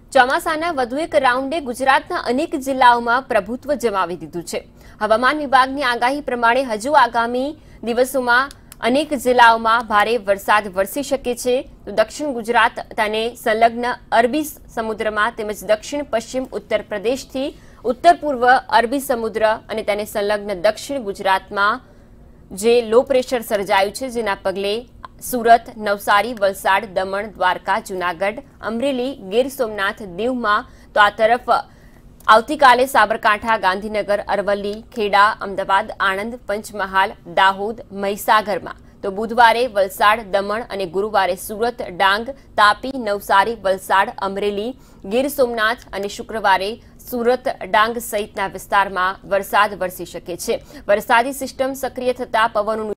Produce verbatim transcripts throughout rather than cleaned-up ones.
ચોમાસાના વધુ એક રાઉન્ડે ગુજરાતના અનેક જિલ્લાઓમાં પ્રભુત્વ જમાવી દીધું છે। હવામાન વિભાગની આગાહી પ્રમાણે હજુ આગામી દિવસોમાં અનેક જિલ્લાઓમાં ભારે વરસાદ વરસી શકે છે। તો દક્ષિણ ગુજરાત તેને સંલગ્ન અરબી સમુદ્રમાં તેમજ દક્ષિણ પશ્ચિમ ઉત્તર પ્રદેશથી ઉત્તર પૂર્વ અરબી સમુદ્ર અને તેને સંલગ્ન દક્ષિણ ગુજરાતમાં જે લો પ્રેશર સર્જાયું છે, જેના પગલે सूरत, नवसारी, वलसाड, दमण, द्वारका, जूनागढ़, अमरेली, गिर सोमनाथ, दीव में तो आ तरफ आवतीकाले साबरकांठा, गांधीनगर, अरवली, खेड़ा, अमदावाद, आणंद, पंचमहाल, दाहोद, महिसागर में तो बुधवारे वलसाड, दमण और गुरुवारे सूरत, डांग, तापी, नवसारी, वलसाड, अमरेली, गिर सोमनाथ और शुक्रवारे सूरत, डांग सहितना विस्तार में वरसाद वरसी शके छे। वरसादी सिस्टम सक्रिय थता पवनों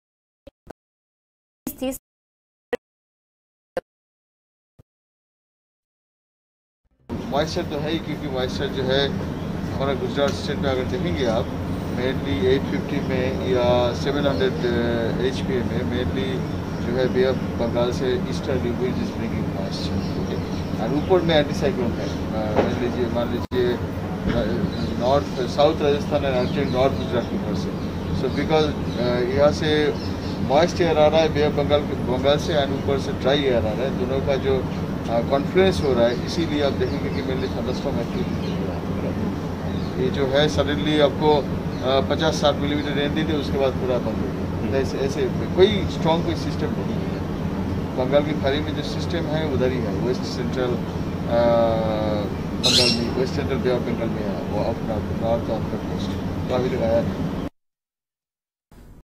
मॉइस्चर तो है ही, क्योंकि मॉइस्चर जो है हमारा गुजरात स्टेट में अगर देखेंगे आप मेनली आठ सौ पचास में या सात सौ एच पी में मेनली जो है बे ऑफ बंगाल से easterly wind is bringing moisture और ऊपर में एंटी साइक्लोन है। मान लीजिए मान लीजिए north south Rajasthan and north Gujarat की ऊपर से। सो बिकॉज यहाँ से मॉइस्ट एयर आ रहा है बे ऑफ बंगाल बंगाल से एंड ऊपर से ड्राई एयर आ रहा है, दोनों का जो कॉन्फ्लुएंस हो रहा है, इसीलिए आप देखेंगे कि मेनली थंडरस्टॉर्म एक्टिविटी हो रहा है। ये जो है सडनली आपको पचास साठ मिलीमीटर रेन दी थी, उसके बाद पूरा बंद हो गया। ऐसे ऐसे कोई स्ट्रॉन्ग कोई सिस्टम नहीं है। बंगाल की खाड़ी में जो सिस्टम है उधर ही है, वेस्ट सेंट्रल बंगाल में, west central bay of Bengal में है, वो अपना नॉर्थ ऑफ द कोस्ट काफ़ी लगाया है।